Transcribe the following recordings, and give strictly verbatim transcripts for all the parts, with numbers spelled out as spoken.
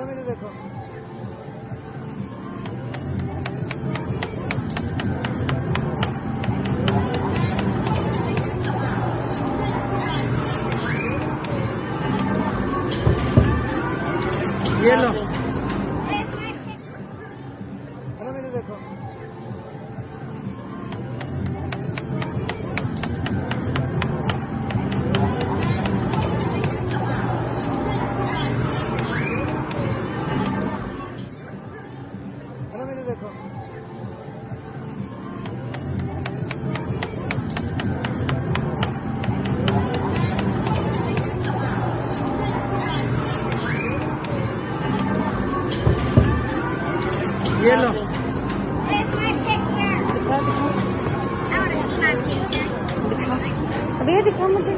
देखो ये लो मैंने देखो मैंने देखो ये लो अभी दिखा मुझे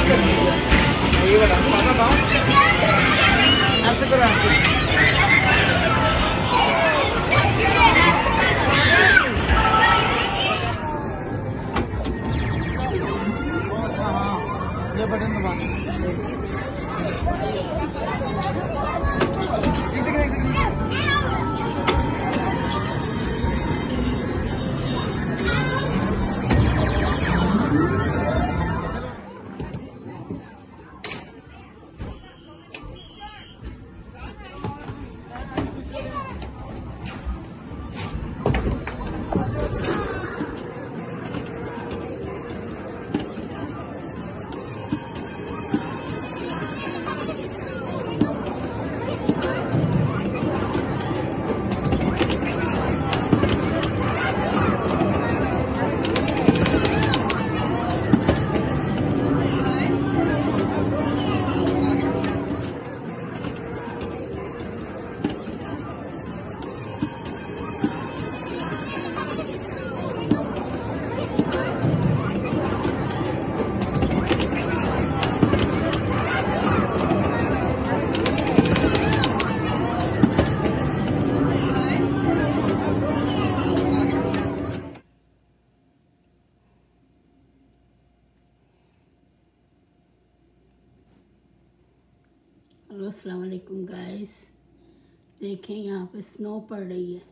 ये वाला पापा पाओ ऐसे करो ऐसे। ये बटन दबाना। अस्सलाम वालेकुम गाइस, देखें यहाँ पे स्नो पड़ रही है।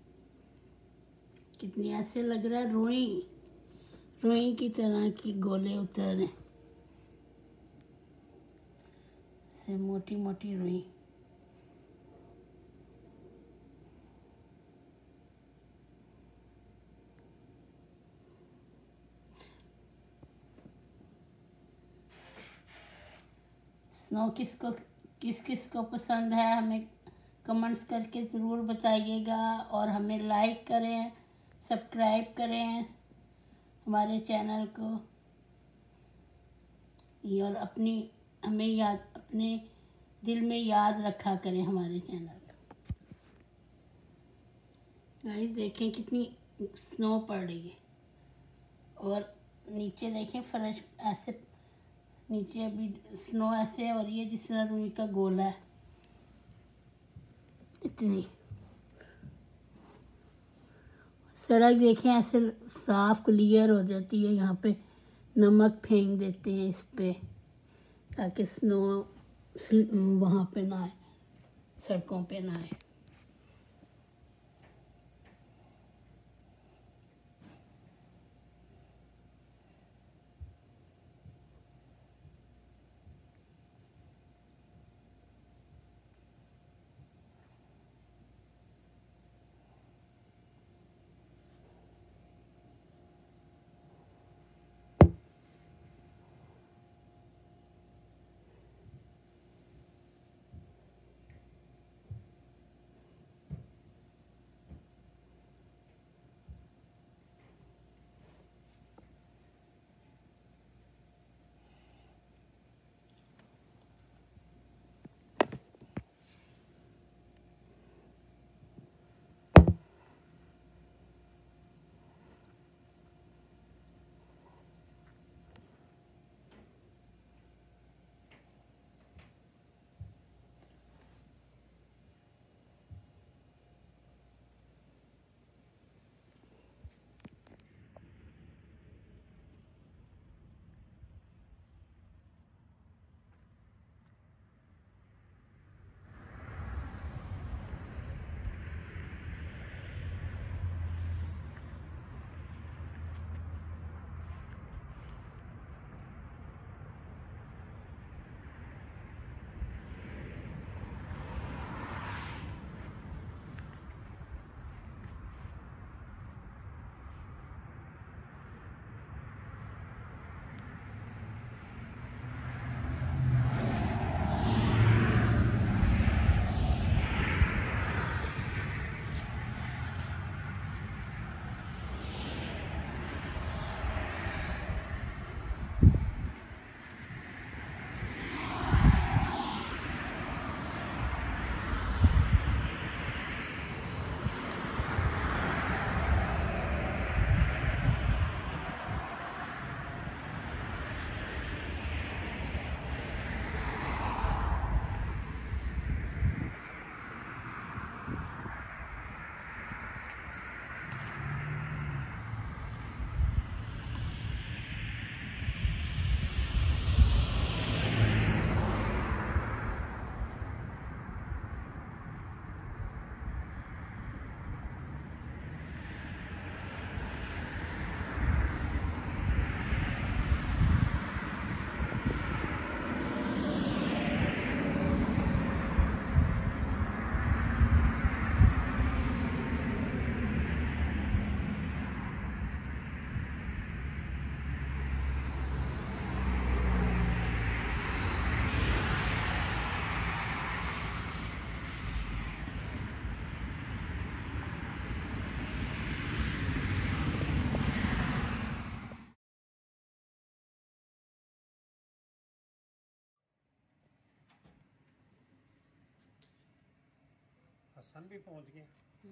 कितनी ऐसे लग रहा है रुई रुई की तरह की गोले उतर रहे, से मोटी मोटी रुई। स्नो किसको किस किस को पसंद है हमें कमेंट्स करके ज़रूर बताइएगा, और हमें लाइक करें, सब्सक्राइब करें हमारे चैनल को, और अपनी हमें याद अपने दिल में याद रखा करें हमारे चैनल को। गाइस देखें कितनी स्नो पड़ रही है, और नीचे देखें फर्श ऐसे, नीचे अभी स्नो ऐसे हो रही है जिस तरह रुई का गोला है। इतनी सड़क देखें ऐसे साफ क्लियर हो जाती है। यहाँ पे नमक फेंक देते हैं इस पे ताकि स्नो वहाँ पे ना आए, सड़कों पे ना आए। हसन भी पहुंच गए।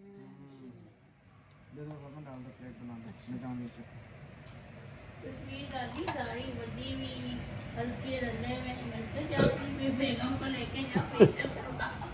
दे दो पापा, डाल दो प्लेट बना दो, मैं जाऊँ नीचे। तस्वीर डाली, दाढ़ी बड़ी हुई, हल्के रंधे में, मैं तो जाती हूँ बेगम को लेके जा फेशियल करवा।